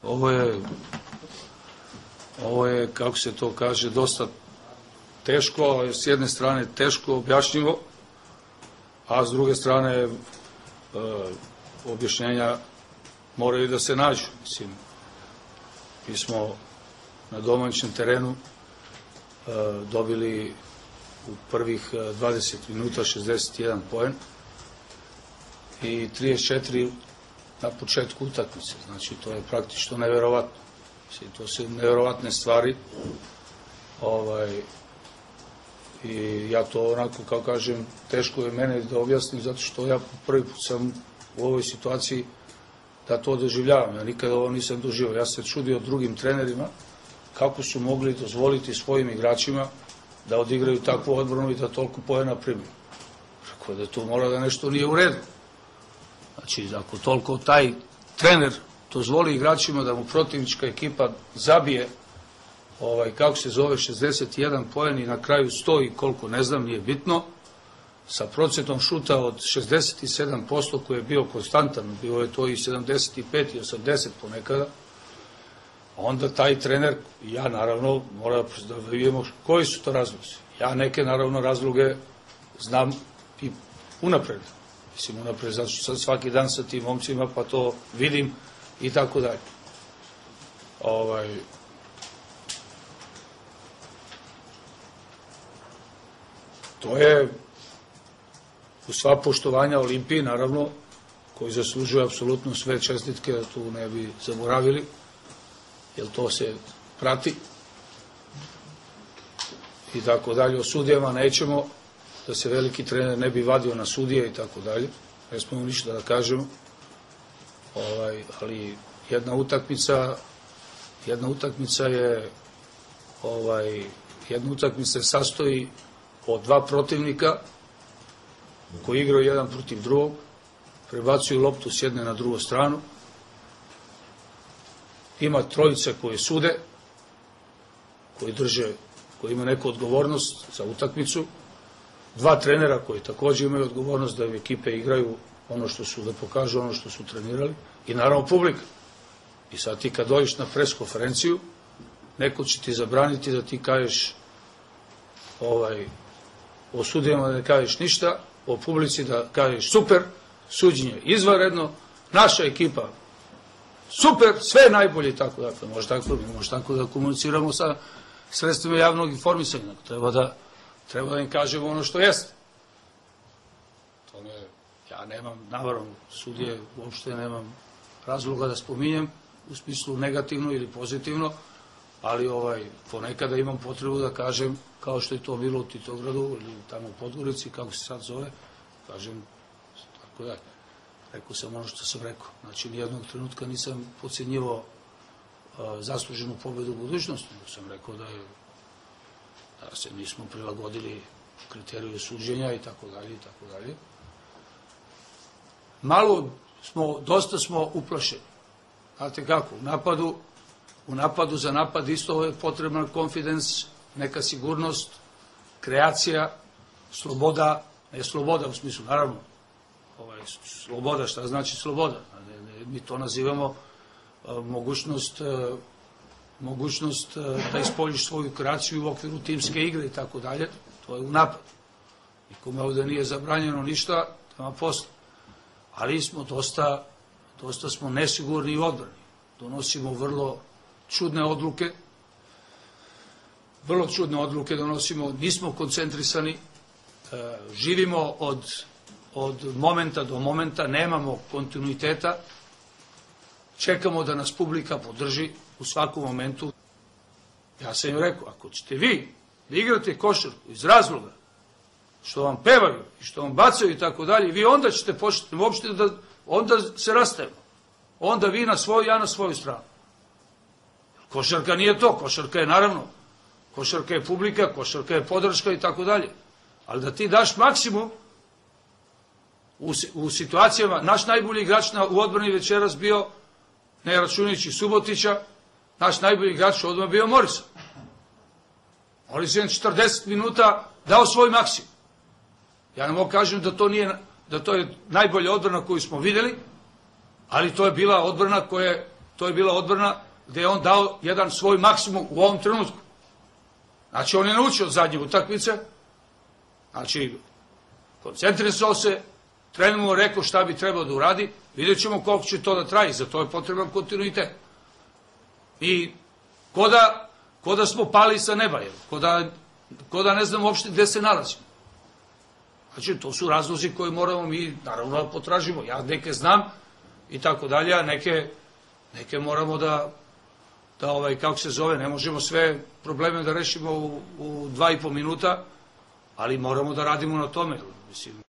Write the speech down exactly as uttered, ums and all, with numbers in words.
Ovo je, ovo je, kako se to kaže, dosta teško, s jedne strane teško objašnjivo, a s druge strane e, objašnjenja moraju da se nađu. Mislim, mi smo na domaćem terenu e, dobili u prvih dvadeset minuta šezdeset jedan poen i trideset četiri na početku utakmice. Znači, to je praktično neverovatno. Mislim, to su neverovatne stvari. Ovaj, i ja to onako, kao kažem, teško je mene da objasnim, zato što ja prvi put sam u ovoj situaciji da to doživljavam. Ja nikada ovo nisam doživio. Ja se čudio drugim trenerima kako su mogli dozvoliti svojim igračima da odigraju takvu odbranu i da toliko poena primiju. Rekao da to mora da nešto nije u redu. Znači, ako toliko taj trener dozvoli igračima da mu protivnička ekipa zabije, ovaj, kako se zove, šezdeset jedan poen i na kraju sto i koliko, ne znam, nije bitno, sa procentom šuta od šezdeset sedam posto koji je bio konstantan, bio je to i sedamdeset pet i osamdeset ponekada, onda taj trener, ja naravno, mora da vidimo koji su to razlozi. Ja neke, naravno, razloge znam i unapred. Mislim, unapred, zato što sam svaki dan sa tim momcima, pa to vidim i tako dalje. Ovaj... To je u sva poštovanja Olimpiji, naravno, koji zaslužuje apsolutno sve čestitke, da tu ne bi zaboravili, jer to se prati i tako dalje. O sudijama nećemo, da se veliki trener ne bi vadio na sudije i tako dalje. Ne smemo ništa da kažemo. Ovaj, ali jedna utakmica, jedna utakmica je, ovaj, jedna utakmica se sastoji od dva protivnika koji igraju jedan protiv drugog, prebacuju loptu s jedne na drugu stranu, ima trojice koje sude, koji drže, koji imaju neku odgovornost za utakmicu, dva trenera koji takođe imaju odgovornost da im ekipe igraju ono što su, da pokažu ono što su trenirali, i naravno publika. I sad ti kad dođeš na pres konferenciju, neko će ti zabraniti da ti kažeš ovaj, o sudijama da ne kažeš ništa, o publici da kažeš super, suđenje izvanredno, naša ekipa super, sve najbolje i tako dakle. Može tako, može tako da komuniciramo sa sredstvima javnog informisanja. Treba da, treba da im kažemo ono što jeste. To ne, ja nemam, naravno, sudije uopšte nemam razloga da spominjem u smislu negativno ili pozitivno, ali ovaj, ponekada imam potrebu da kažem, kao što je to bilo u Titogradu ili tamo u Podgorici, kako se sad zove, kažem, tako da, rekao sam ono što sam rekao. Znači, nijednog trenutka nisam podcenjivao zasluženu pobedu u budućnosti, nego sam rekao da je, da se nismo prilagodili kriteriju suđenja i tako dalje i tako dalje. Malo smo, dosta smo uplašeni. Znate kako, u napadu, u napadu za napad isto je potrebna confidence, neka sigurnost, kreacija, sloboda, ne sloboda u smislu, naravno, ovaj, sloboda, šta znači sloboda? Mi to nazivamo mogućnost, mogućnost da ispoljiš svoju kreaciju u okviru timske igre i tako dalje, to je u napadu. Nikome ovde nije zabranjeno ništa, nema posla. Ali smo dosta, dosta smo nesigurni i odbrani. Donosimo vrlo čudne odluke, vrlo čudne odluke donosimo, nismo koncentrisani, živimo od, od momenta do momenta, nemamo kontinuiteta, čekamo da nas publika podrži u svakom momentu. Ja sam im rekao, ako ćete vi da igrate košarku iz razloga što vam pevaju i što vam bacaju i tako dalje, vi onda ćete početi uopšte da, onda se rastajemo. Onda vi na svoju, ja na svoju stranu. Košarka nije to, košarka je naravno, košarka je publika, košarka je podrška i tako dalje. Ali da ti daš maksimum u, u situacijama, naš najbolji igrač na, u odbrani večeras bio, ne računajući Subotića, naš najbolji igrač odmah bio Morisa. Moris je četrdeset minuta dao svoj maksimum. Ja ne mogu kažem da to nije, da to je najbolja odbrana koju smo videli, ali to je bila odbrana koja je to je bila odbrana gde je on dao jedan svoj maksimum u ovom trenutku. Znači, on je naučio od zadnje utakmice, znači, koncentrisao se, trener mu rekao šta bi trebao da uradi, vidjet ćemo koliko će to da traji, za to je potreban kontinuitet. I ko da, ko da smo pali sa neba, ko da, ko da ne znamo uopšte gde se nalazimo. Znači, to su razlozi koje moramo mi, naravno, da potražimo. Ja neke znam i tako dalje, a neke, neke moramo da, da ovaj, kako se zove, ne možemo sve probleme da rešimo u, u dva i po minuta, ali moramo da radimo na tome. Mislim,